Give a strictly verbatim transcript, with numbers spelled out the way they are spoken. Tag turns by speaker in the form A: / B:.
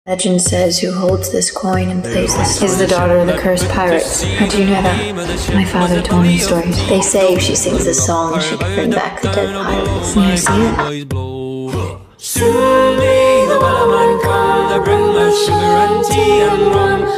A: Legend says who holds this coin and plays this is the daughter of the cursed pirates. How do you know that? My father told me stories. They say if she sings this song, she can bring back the dead pirates. Can you see it?
B: Soon may the wellerman come to bring us sugar and tea and rum.